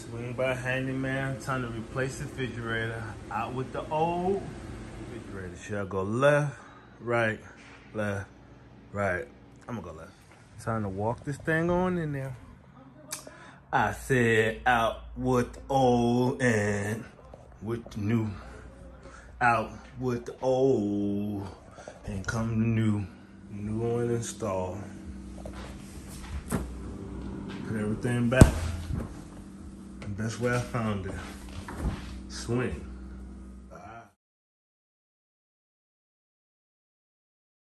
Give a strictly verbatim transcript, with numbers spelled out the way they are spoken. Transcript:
Swing by handyman, time to replace the refrigerator. Out with the old refrigerator. Should I go left, right, left, right? I'm gonna go left. Time to walk this thing on in there. I said out with the old and with the new. Out with the old and come the new. New one installed. Put everything back. And that's where I found it. Swing.